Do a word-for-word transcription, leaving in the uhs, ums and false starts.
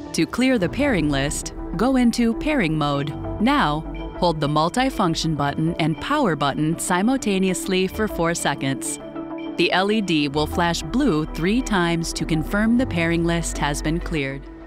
To clear the pairing list, go into Pairing Mode. Now, hold the Multifunction button and Power button simultaneously for four seconds. The L E D will flash blue three times to confirm the pairing list has been cleared.